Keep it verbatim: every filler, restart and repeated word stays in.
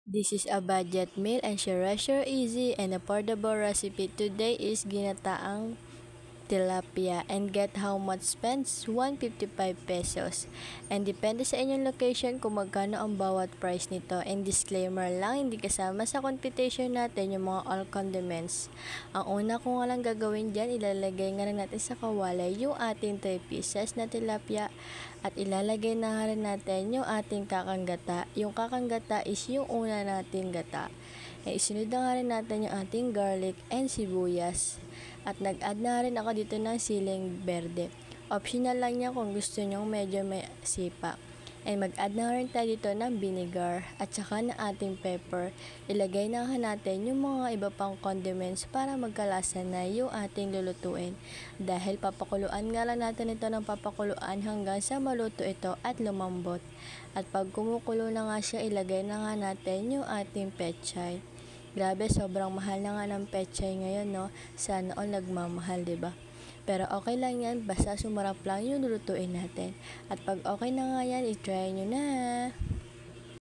This is a budget meal and sure sure easy and affordable recipe. Today is ginataang tilapia and get how much spends one hundred fifty-five pesos and depende sa inyong location kung magkano ang bawat price nito. And disclaimer lang, hindi kasama sa computation natin yung mga all condiments. Ang una ko nga lang gagawin dyan, ilalagay nga rin natin sa kawali yung ating three pieces na tilapia at ilalagay na rin natin yung ating kakanggata. Yung kakanggata is yung una nating gata. E isunod na nga rin natin yung ating garlic and sibuyas. At nag-add na rin ako dito ng siling berde. Optional lang yan kung gusto nyo medyo may sipa. And mag-add na rin tayo dito ng vinegar at saka ng ating pepper. Ilagay na natin yung mga iba pang condiments para magkalasa na yung ating lulutuin. Dahil papakuluan nga lang natin ito ng papakuluan hanggang sa maluto ito at lumambot. At pag kumukulo na nga siya, ilagay na nga natin yung ating pechay. Grabe, sobrang mahal na nga ng pechay ngayon, no? Sana all nagmamahal, ba diba? Pero okay lang yan, basta sumarap lang yung lulutuin natin. At pag okay na nga yan, i-try nyo na.